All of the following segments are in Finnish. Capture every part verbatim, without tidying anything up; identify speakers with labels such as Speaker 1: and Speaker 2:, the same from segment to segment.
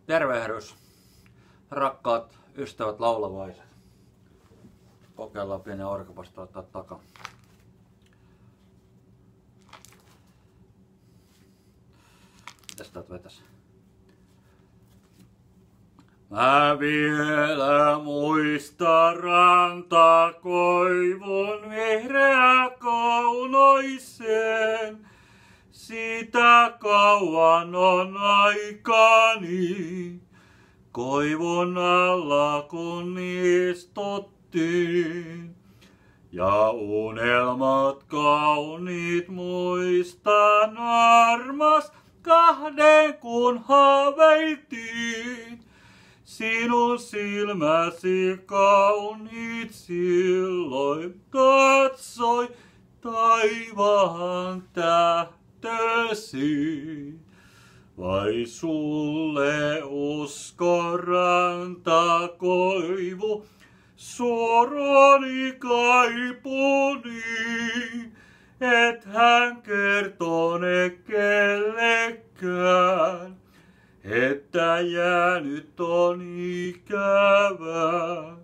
Speaker 1: Tervehdys, rakkaat ystävät laulavaiset. Kokeillaan pieni orkapasta ottaa takaa. Mitäs täältä vetäs? Mä vielä muistan rantakoivun vihreä kaunoisen. Siitä kauan on aikani, koivun alla kun istuttiin. Ja unelmat kauniit muistan armas, kahden kun haaveiltiin. Sinun silmäsi kauniit silloin katsoi taivaan tähtösi. Vai sulle usko rantakoivu, suoroni kaipuni, et hän kertone kellekään, että jäänyt on ikävää.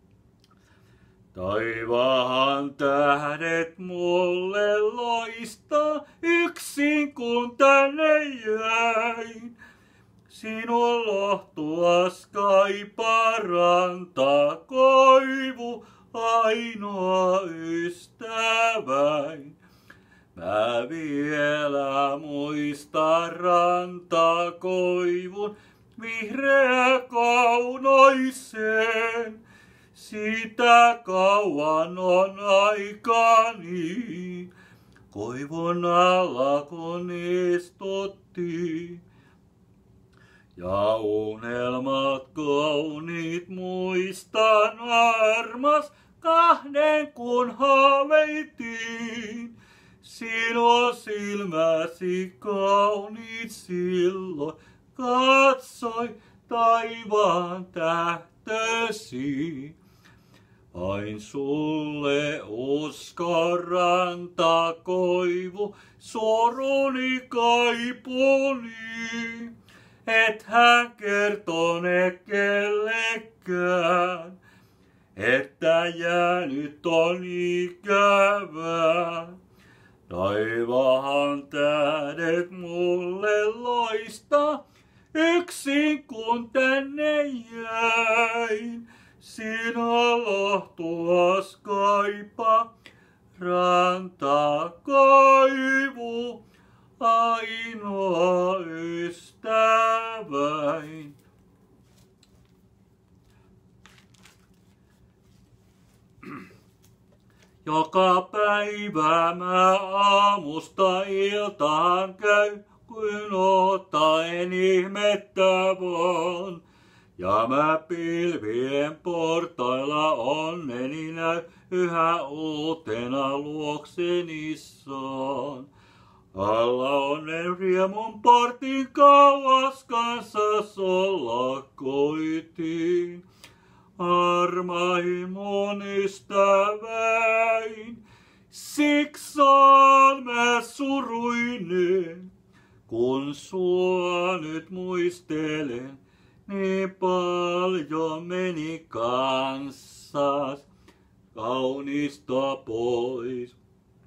Speaker 1: Taivaan tähdet mulle loistaa yksin kun tänne jäin. Sinun lohtuas kaipaa rantakoivu, ainoa ystäväin. Mä vielä muistan rantakoivun vihreä kaunoisen. Siitä kauan on aikani, koivun alla kun istuttiin. Ja unelmat kauniit muistan armas, kahden kun haaveiltiin. Sinun silmäsi kauniit silloin katsoi taivaan tähtösi. Vain sulle usko rantakoivu, soruni kaipuni, et hän kertone kellekään, että jäänyt on ikävää. Taivaan tähdet mulle loistaa, yksin kun tänne jäin. Sinä lohtuas kaipaa rantakoivu, ainoa ystäväin. Joka päivä mä aamusta iltaan käy, kuin ottaen ihmettä vaan. Ja mä pilvien portailla onneni näy, yhä uutena luokseni saan. Alla onnen riemun portin kauas kanssa sollakoitiin. Armahin mun ystäväin, siksi on mä suruinen, kun sua nyt muistelen. Niin paljon meni kanssas kaunista pois.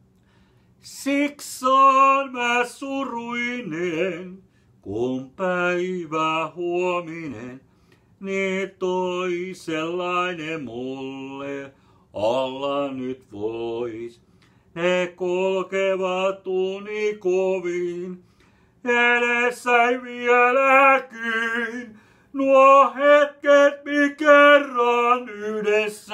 Speaker 1: Siksi on mä suruinen, kun päivä huominen niin toisenlainen mulle olla nyt vois. Ne kulkevat unikovin, edessäi vieläkin. Nuo hetket, mi kerran yhdessä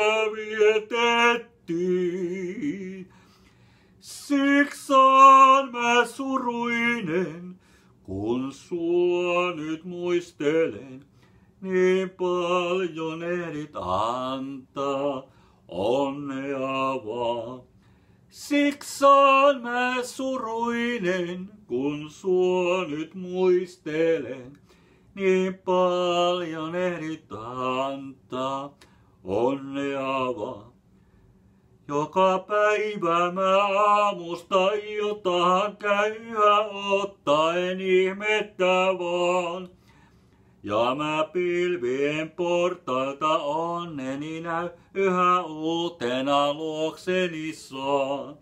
Speaker 1: vietettiin. Siksi on mä suruinen, kun sua nyt muistelen. Niin paljon ehdit antaa onnea vaan. Siksi on mä suruinen, kun sua nyt muistelen. Niin paljon ehdit antaa onnea vaan. Joka päivä mä aamusta iltaan käy yhä ottaen ihmettä vaan. Ja mä pilvien portailta onneni näy, yhä uutena luokseni saan.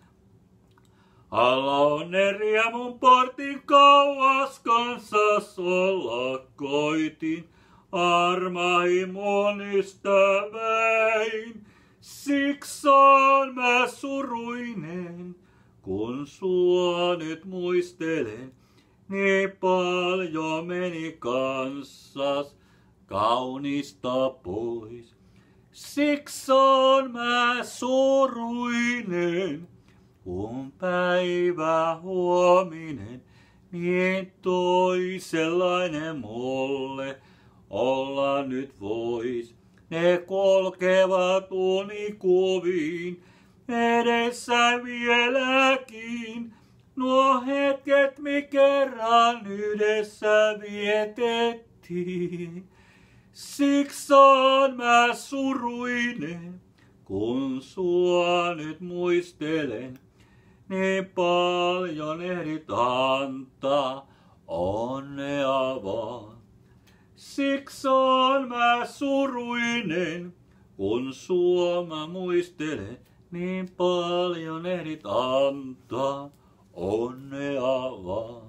Speaker 1: Alla onnen riemun portin kauas kanssas olla koitin, armahi mun ystäväin. Siksi on mä suruinen, kun sua nyt muistelen. Niin paljon meni kanssas kaunista pois. Siksi on mä suruinen, kun päivä huominen niin toisenlainen mulle olla nyt vois. Ne kulkevat unikuviin edessä vieläkin. Nuo hetket mi kerran yhdessä vietettiin. Siksi on mä suruinen, kun sua nyt muistelen. Niin paljon ehdit antaa onnea vaan. Siksi on mä suruinen, kun sua mä muistelen. Niin paljon ehdit antaa onnea vaan.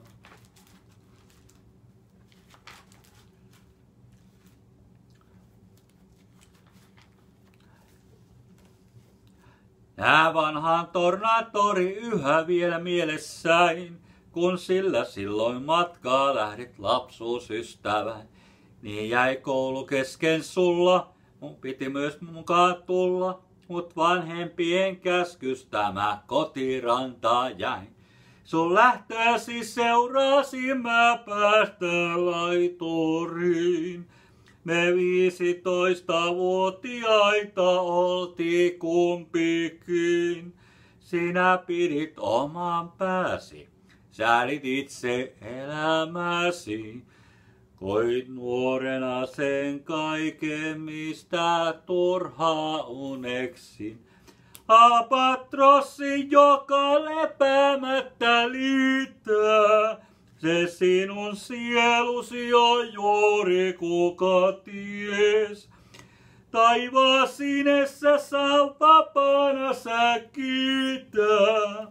Speaker 1: Nää vanhaan tornatori yhä vielä mielessäin, kun sillä silloin matkaa lähdit lapsuusystävän. Niin jäi koulu kesken sulla, mun piti myös mukaan tulla, mut vanhempien käskystä mä kotirantaan jäin. Sun lähtöäsi seurasin mä päästä laituriin. Me viisitoistavuotiaita oltiin kumpikin. Sinä pidit oman pääsi, säälit itse elämäsi. Koit nuorena sen kaiken, mistä turhaa uneksin. Albatrossi, joka lepäämättä liittää. Se sinun sielusi on juuri kuka ties. Taivaan sinessä saa vapaana sä kiittää.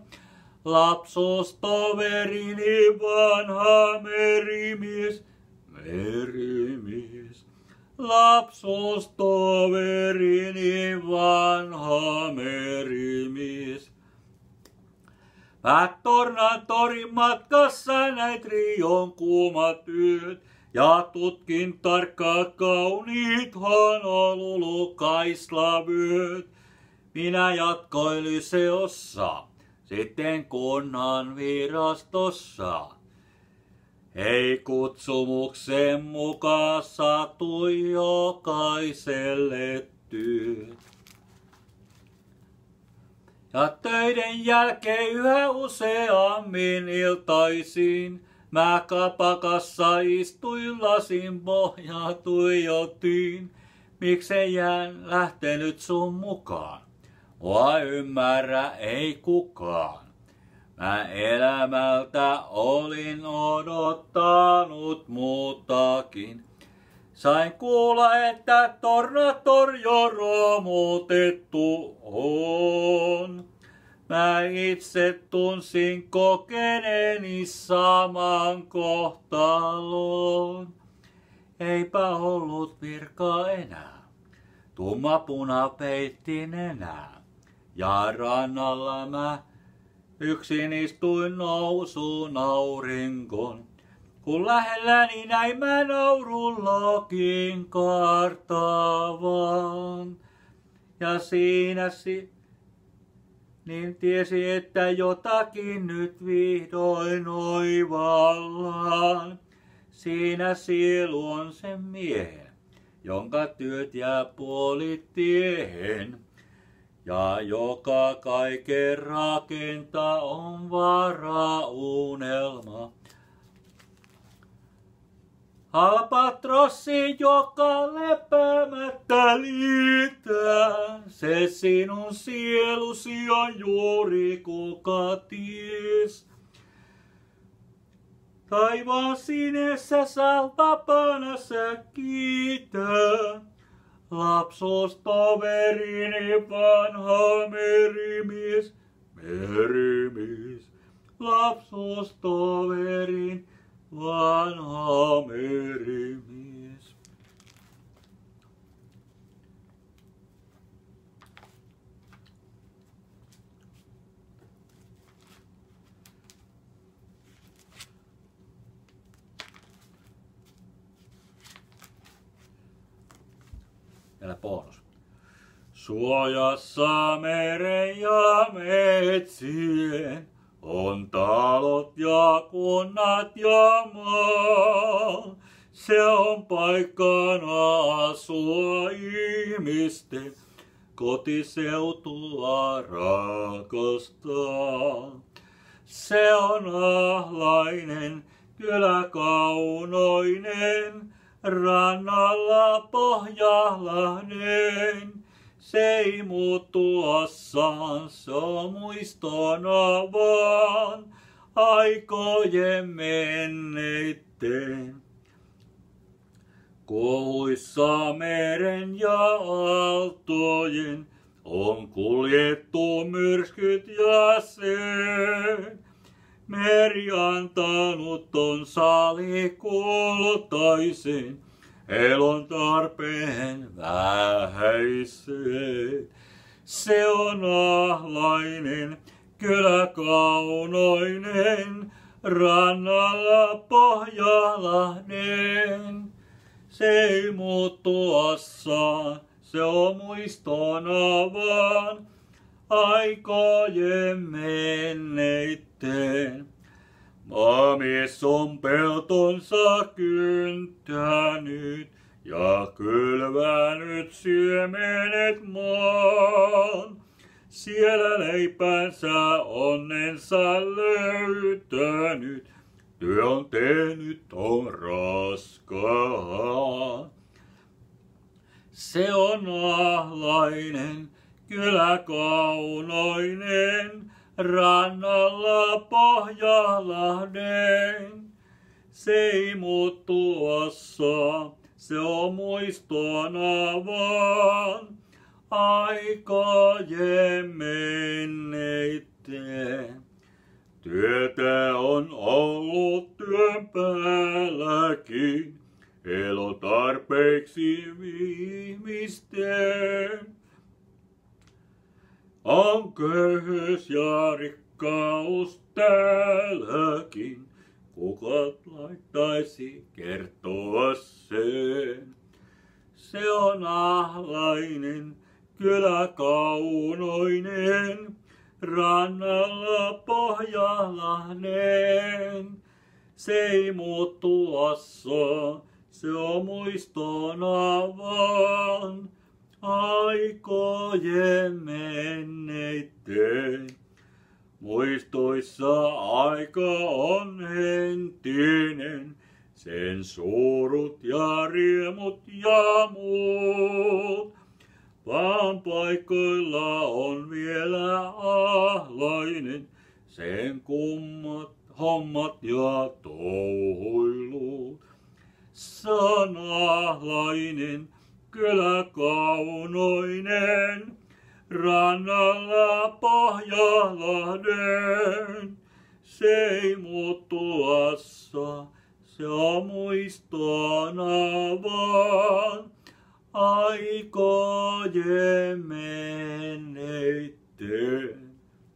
Speaker 1: Lapsuustoverini vanha merimies, merimies. Lapsuustoverini vanha merimies. Mä tornan torin matkassa näit Rion kuumat yöt. Ja tutkin tarkkaan kauniit Honolulu kaislavyöt. Minä jatkoin lyseossa, sitten kunnan virastossa. Ei kutsumuksen mukaan satui jokaiselle työt. Ja töiden jälkeen yhä useammin iltaisin mä kapakassa istuin lasin pohjaa tuijotin. Miksen jään lähtenyt sun mukaan? Mua ymmärrä ei kukaan. Mä elämältä olin odottanut muutakin. Sain kuulla, että Tornator jo romutettu on. Mä itse tunsin kokeneeni saman kohtalon. Eipä ollut virkaa enää, tumma puna peitti nenää. Ja rannalla mä yksin istuin nousuun aurinkon. Kun lähelläni näin mä naurullakin kartavan. Ja siinä si niin tiesi, että jotakin nyt vihdoin oivallaan. Siinä sielu on sen miehen, jonka työt jää puolitiehen. Ja joka kaiken rakentaa on varaunelma. Albatrossi, joka lepäämättä liittää, se sinun sielusi on juuri kuka ties. Taivaan sinessä saltapana sä kiitää. Lapsuustoverini vanha merimies, merimies. Lapsuustoverin vanha merimies. Vielä bonus. Suojassa meren ja metsien on talot ja kunnat ja maa. Se on paikkana asua ihmisten, kotiseutua rakastaa. Se on ahlainen, kylä kaunoinen, rannalla Pohjalahden. Se ei muuttu assaan, se on muistona vaan aikojen menneitten. Kohuissa meren ja aaltojen on kuljettu myrskyt ja sen. Meri antanut on salikultaisen elon tarpeen vähäisen. Se on ahlainen, kylä kaunoinen, rannalla Pohjalahden. Se ei muuttu assaan, se on muistona vaan aikojen menneitten. Maamies on peltonsa kyntänyt ja kylvänyt siemenet maan. Siellä leipänsä onnensa löytänyt, työ on tehnyt on raskaan. Se on ahlainen, kylä kaunoinen, rannalla Pohjalahden. Se ei muuttu assaan, se on muistona vaan aikojen menneitten. Työtä on ollut työn päälläkin, elo tarpeeksi ihmisten. On köyhyys ja rikkaus täälläkin, kuka laittaisi kertoa sen. Se on ahlainen, kylä kaunoinen, rannalla Pohjalahden. Se ei muuttu assaan, se on muistona vaan aikojen menneitten. Muistoissa aika on entinen, sen surut ja riemut ja muut. Vaan paikoilla on vielä ahlainen, sen kummat hommat ja touhuilut. Se on ahlainen, kylä kaunoinen, rannalla Pohjalahden. Se ei muuttu assaan, se on muistona vaan aikojen menneitten.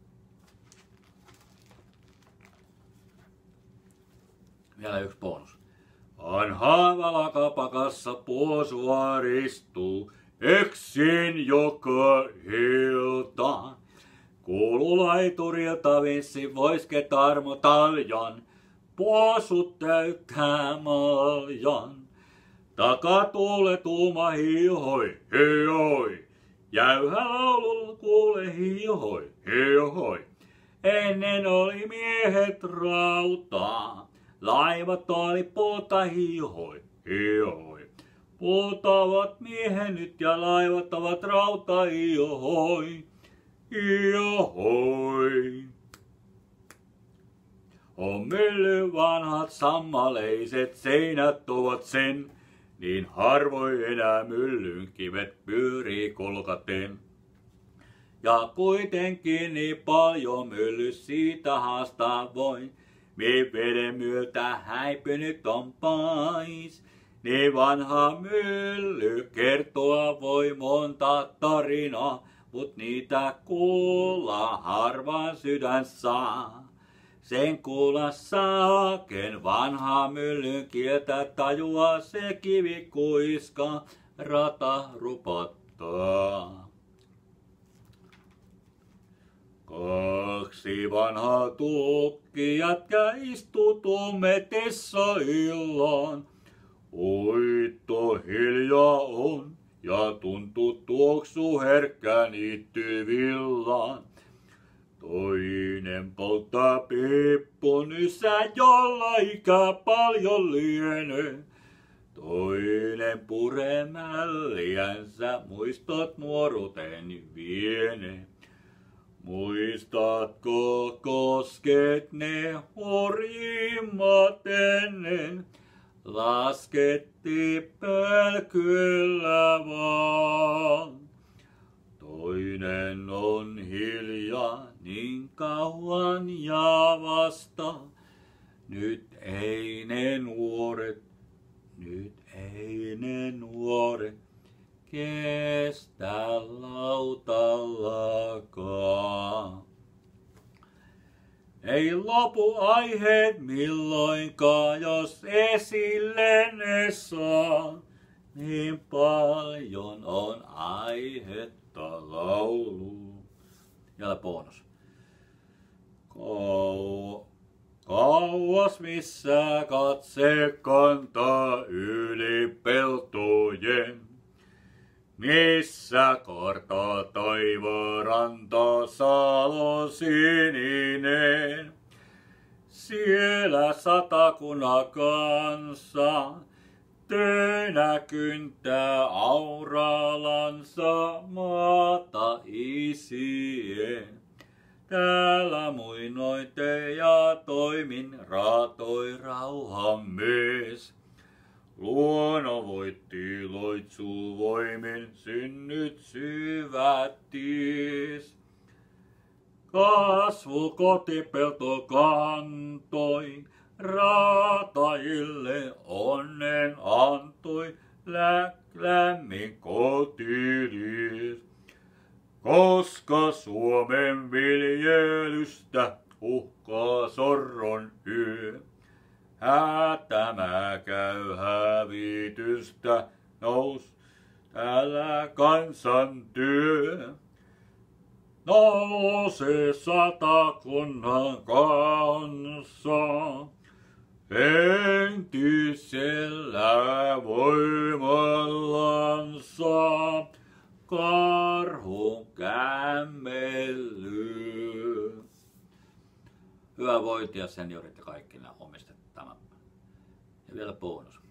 Speaker 1: Vielä yksi bonus. Vanha valakapakassa puosuaristuu, yksin joka ilta. Kuuluu laiturilta vissi voiske Tarmo Taljan, puosut täyttää maljan. Takatuule tuuma hiihoi, hiihoi, jäyhä laululla kuule hiihoi, hiihoi. Ennen oli miehet rautaa, laivat oli puuta hiihoi, hiihoi. Puuta ovat miehen nyt ja laivat ovat rauta hiihoi, hiihoi. On mylly vanhat sammaleiset seinät ovat sen, niin harvoin enää myllyn kivet pyörii kolkaten. Ja kuitenkin niin paljon mylly siitä haastaa voi, mi veden myötä häipynyt on pais. Niin vanha mylly kertoa voi monta tarinaa, mut niitä kuulla harvaan sydän saa. Sen kuulla saaken vanha myllyn kieltä tajua se kivi kuiska rata rupattaa. Kaksi vanhaa tukkijätkä istuu tumetessa illaan. Uitto hiljaa on ja tuntuu tuoksu herkkä niittyvillaan. Toinen polttaa piippunysä, jolla ikä paljon lienee. Toinen puree mälliänsä, muistot nuoruuteni viene. Muistatko kosket ne horimmat ennen? Lasketti pölkyllä vaan. Toinen on hiljaa niin kauan ja vasta. Nyt ei ne nuoret, nyt ei ne nuoret kestä lautallakaan. Ei lopu aiheet milloinkaan, jos esille ne saa. Niin paljon on aihetta lauluun. Ja bonus. Kau- kauas missä katse kantaa yli peltojen. Missä kartaa taivaan ranta salo sininen. Siellä satakunnan kanssa töinä kyntää auralansa maata isien. Täällä muinoin te ja toimin raatoi rauhan mies. Luonno voitti loitsuvoimin, synnyt syvät ties. Kasvu kotipelto kantoi, raatajille onnen antoi, lä- lämmin kotilis. Koska Suomen viljelystä uhkaa sorron yö. Hätämä käy hävitystä, nous täällä kansan työ. Nouse satakunnan kanssa, entisellä voimallansa, karhun kämmely. Hyvää vointia seniorit ja kaikki nämä omistet tämän. Ja vielä bonus.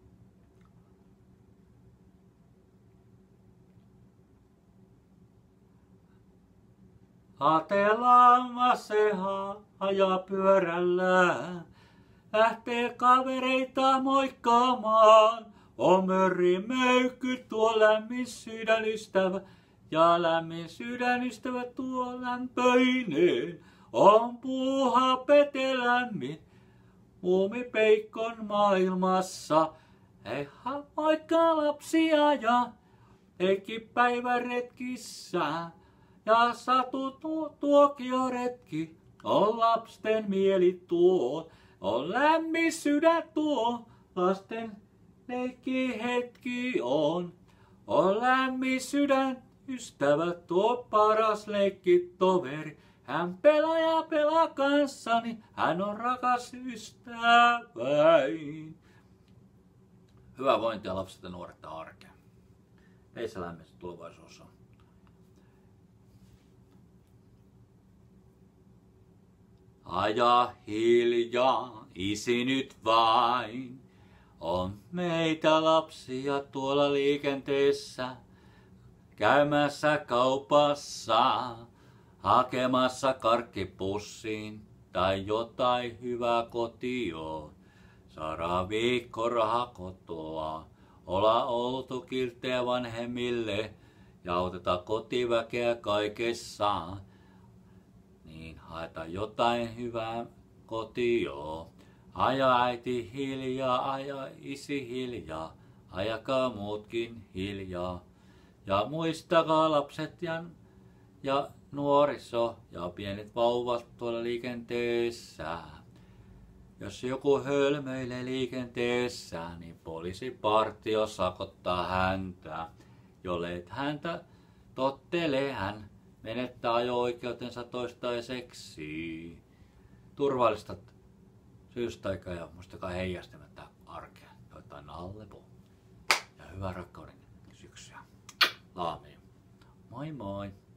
Speaker 1: Hatellaan se ajaa pyörällään. Lähtee kavereita moikkaamaan. On mörri möykky tuo lämmin sydänystävä. Ja lämmin sydänystävä tuo lämpöinen. On puuha pete lämmin. Muumipeikon maailmassa. Ei moikkaa lapsia ja teki päiväretkissä. Ja satu tuo, tuokioretki, on lapsten mieli tuo, on lämmin sydän tuo, lasten leikki hetki on. On lämmin sydän, ystävä tuo paras leikki toveri. Hän pelaa ja pelaa kanssani, hän on rakas ystäväin. Hyvää vointia lapset ja nuoret arkeen. Heissä lämmin tulevaisuus on. Aja hiljaa, isi nyt vain. On meitä lapsia tuolla liikenteessä, käymässä kaupassa, hakemassa karkkipussiin tai jotain hyvää kotioon. Saadaan viikkoraha kotoa, olla oltu kilttejä vanhemmille ja autetaan kotiväkeä kaikessa. Niin haetaan jotain hyvää kotioon. Aja äiti hiljaa, aja isi hiljaa, ajakaa muutkin hiljaa. Ja muistakaa lapset ja, ja nuoriso ja pienet vauvat tuolla liikenteessä. Jos joku hölmöilee liikenteessä, niin poliisipartio sakottaa häntä. Jollet häntä tottelee, hän menettää ajo-oikeutensa toistaiseksi. Turvallista syystaikaa ja muistakaa heijastamatta arkea, joitain allepo. Ja hyvää rakkauden syksyä. Laameen. Moi moi!